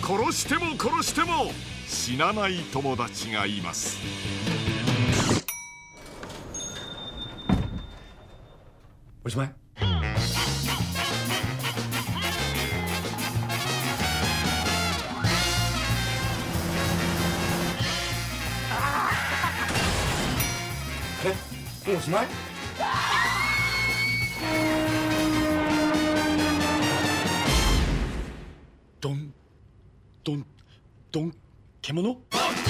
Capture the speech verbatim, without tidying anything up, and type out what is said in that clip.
殺しても殺しても死なない友達がいます。 おしまい。え、もうおしまい？ ドンドンドン獣？